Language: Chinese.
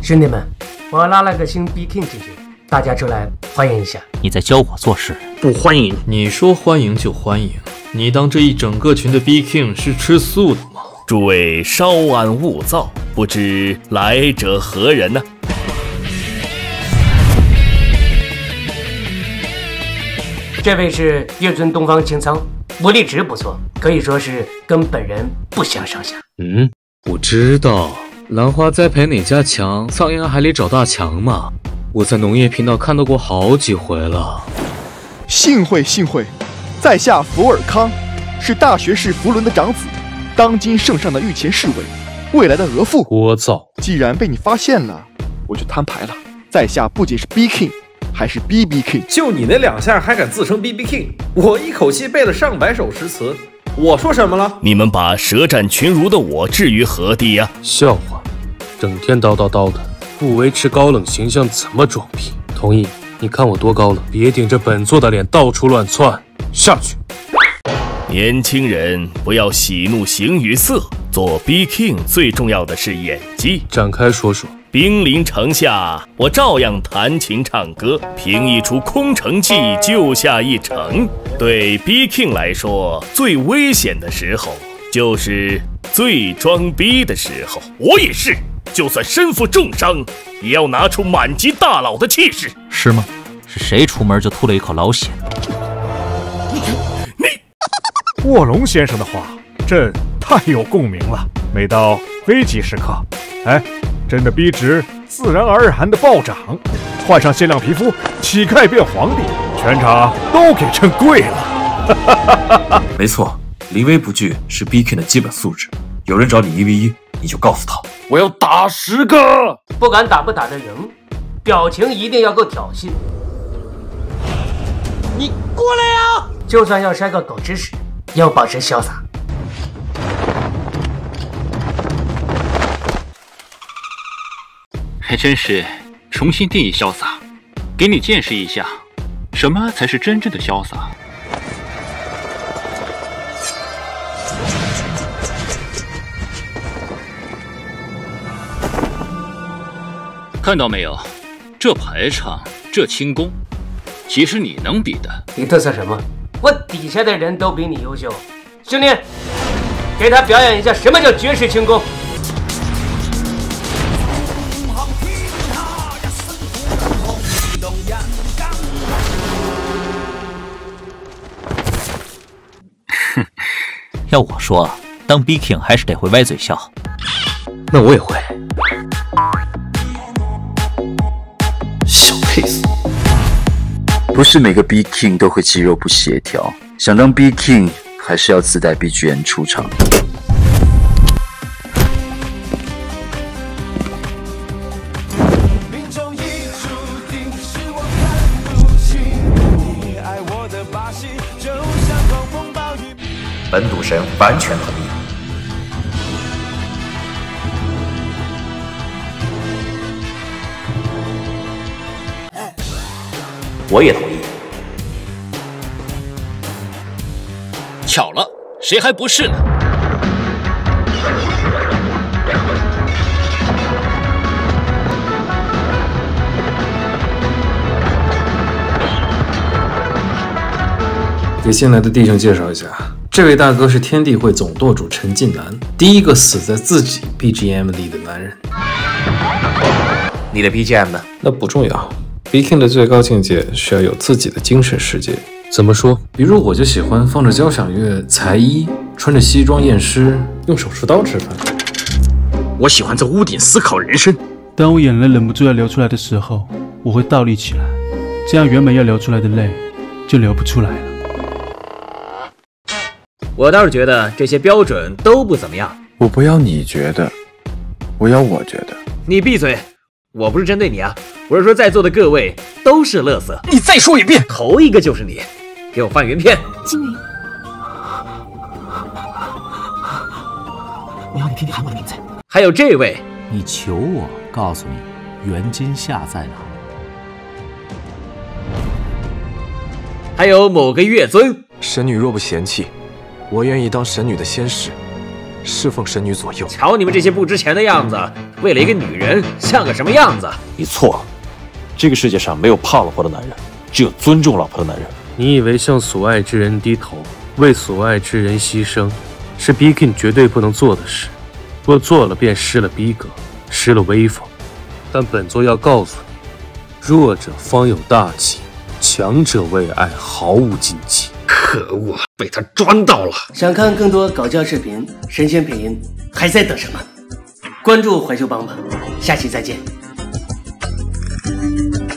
兄弟们，我拉了个新 B King 进去，大家出来欢迎一下。 你在教我做事？ 不欢迎。 你说欢迎就欢迎，你当这一整个群的 B King 是吃素的吗？ 诸位稍安勿躁，不知来者何人呢？ 这位是月尊东方青苍，武力值不错，可以说是跟本人不相上下。 我知道兰花栽培哪家强，苍岩海里找大强嘛。我在农业频道看到过好几回了。 幸会，在下福尔康，是大学士福伦的长子，当今圣上的御前侍卫，未来的额驸。 聒噪！ 既然被你发现了，我就摊牌了。在下不仅是 B King， 还是 BB King。 就你那2下还敢自称 BB King？ 我一口气背了上百首诗词，我说什么了？ 你们把舌战群儒的我置于何地呀？ 笑话，整天叨叨叨的，不维持高冷形象怎么装逼？同意，你看我多高冷，别顶着本座的脸到处乱窜，下去。 年轻人不要喜怒形于色，做 B King 最重要的是演技。 展开说说。 兵临城下，我照样弹琴唱歌，凭一出空城计救下一城。对 B King 来说，最危险的时候就是最装逼的时候。我也是，就算身负重伤，也要拿出满级大佬的气势。 是吗？是谁出门就吐了一口老血？ 卧龙先生的话，朕太有共鸣了。每到危急时刻，朕的逼值自然而然的暴涨，换上限量皮肤，乞丐变皇帝，全场都给朕跪了。 没错，临危不惧是 B King 的基本素质。有人找你1v1，你就告诉他，我要打10个。 不管打不打得赢，表情一定要够挑衅。 你过来呀！ 就算要筛个狗吃屎，要保持潇洒。 还真是重新定义潇洒，给你见识一下，什么才是真正的潇洒。看到没有，这排场，这轻功，岂是你能比的？ 你嘚瑟什么？我底下的人都比你优秀。兄弟，给他表演一下什么叫绝世轻功。 要我说，当 B King 还是得会歪嘴笑。 那我也会。 小配死！不是每个 B King 都会肌肉不协调，想当 B King 还是要自带 BGM 出场。本赌神完全同意。我也同意。 巧了，谁还不是呢？ 给新来的弟兄介绍一下，这位大哥是天地会总舵主陈近南，第一个死在自己 BGM 里的男人。 你的 BGM 呢？ 那不重要。B King 的最高境界是要有自己的精神世界。 怎么说？ 比如我就喜欢放着交响乐、才艺，穿着西装验尸，用手术刀吃饭。 我喜欢在屋顶思考人生。 当我眼泪忍不住要流出来的时候，我会倒立起来，这样原本要流出来的泪就流不出来了。 我倒是觉得这些标准都不怎么样。 我不要你觉得，我要我觉得。 你闭嘴！我不是针对你啊，我是说在座的各位都是垃圾。 你再说一遍！ 头一个就是你，给我翻原片。 金云， 我要你天天喊我的名字。还有这位， 你求我告诉你袁今夏在哪？ 还有某个月尊。 神女若不嫌弃，我愿意当神女的仙使，侍奉神女左右。 瞧你们这些不值钱的样子， 为了一个女人像个什么样子？ 你错了，这个世界上没有怕老婆的男人，只有尊重老婆的男人。 你以为向所爱之人低头，为所爱之人牺牲，是 BKING 绝对不能做的事。若做了，便失了逼格，失了威风。但本作要告诉你，弱者方有大器，强者为爱毫无禁忌。 可恶，被他抓到了！ 想看更多搞笑视频、神仙配音，还在等什么？关注怀旧帮吧，下期再见。